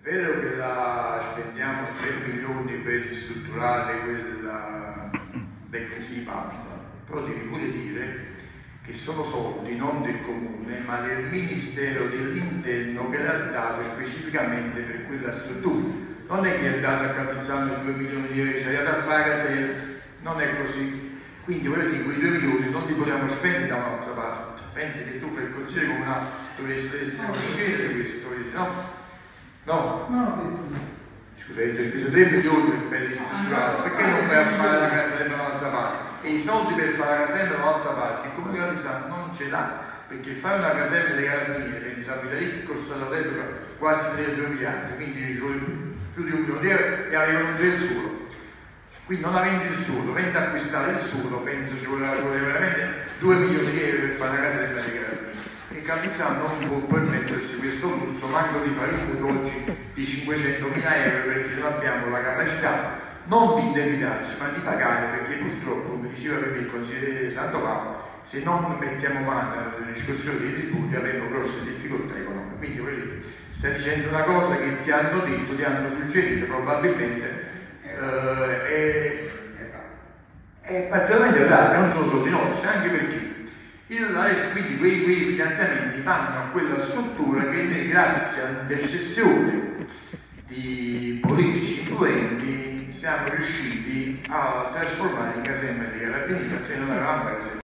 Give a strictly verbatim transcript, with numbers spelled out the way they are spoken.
vero che la spendiamo tre milioni per ristrutturare quella vecchia SIPAP, però devi pure dire che sono soldi non del comune ma del Ministero dell'Interno che l'ha dato specificamente per quella struttura. Non è che è dato a Capizzano due milioni di euro, cioè è dato a fare casella, non è così. Quindi voglio dire, quei due milioni non li vogliamo spendere da un'altra parte. Pensi che tu fai il consiglio comunale, dovresti essere cosciente di questo, no? No? No, Scusa, hai speso tre milioni per ristrutturare, perché non vai a fare la casella da un'altra parte? E i soldi per fare la casella da un'altra parte, il comune di Capizzano non ce l'ha, perché fare una casella dei carabinieri, pensa a Vitalic, costava all'epoca quasi tre o due miliardi, quindi ci vuole più di un milione di euro e avevano già il suolo. Quindi non avendo il suolo, avendo acquistato il suolo, penso ci voleva, ci voleva veramente due milioni di euro per fare una casella dei carabinieri. E Capizzano non può permettersi questo lusso, manco di fare un mutuo oggi di cinquecentomila euro, perché non abbiamo la capacità non di indebitarci ma di pagare, perché purtroppo, come diceva per il consigliere Santo Paolo, se non mettiamo mano alla discussione dei tributi avremo grosse difficoltà economiche. Quindi voglio, stai dicendo una cosa che ti hanno detto, ti hanno suggerito probabilmente, eh, è, è particolarmente grave, non sono soldi nostri, anche perché il, adesso quindi quei, quei finanziamenti vanno a quella struttura che noi, grazie all'intercessione di politici influenti, siamo riusciti a trasformare in caserma dei carabinieri, perché non avevamo la caserma.